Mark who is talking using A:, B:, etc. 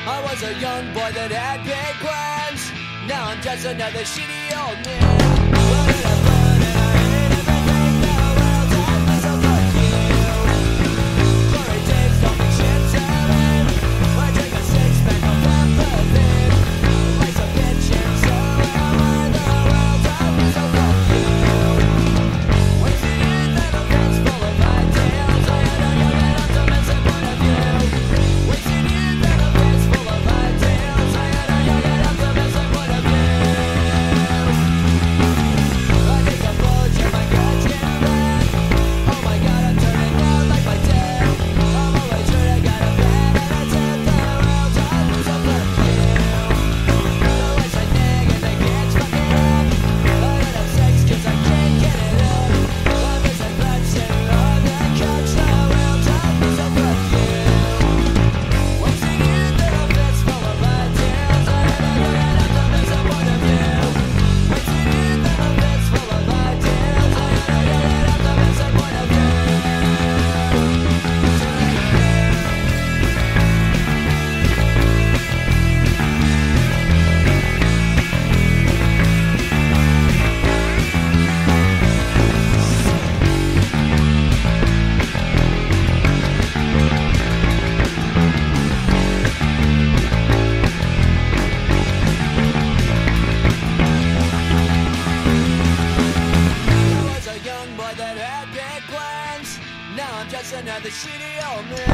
A: I was a young boy that had big plans. Now I'm just another shitty old man. Running and burning, I hate everything. The world told me so fuck you. Glory days don't mean shit to me. I drink a six-pack of empathy. Life's a bitch and so am I. The world told me so fuck you. Wasting youth at a fence full of ideals. I had a young and optimistic point of view. Wasting youth at a fence full of ideals. I had a young and optimistic point of view. I take a bulge and my guts get red. Oh my god, I'm turning out like my dad. I'm always sure I got a bad attitude. The world told me so fuck you. The life's a nag and the kids fucking up. I don't have sex 'cause I can't get it up. Love is a clutch and on the couch. The world told me so fuck you. Wasting youth at a fence full of ideals. I had a young and optimistic point of view. Wasting youth at a fence full of ideals. I had a young and optimistic point of view. I was a young boy that had big plans. Now I'm just another shitty old man.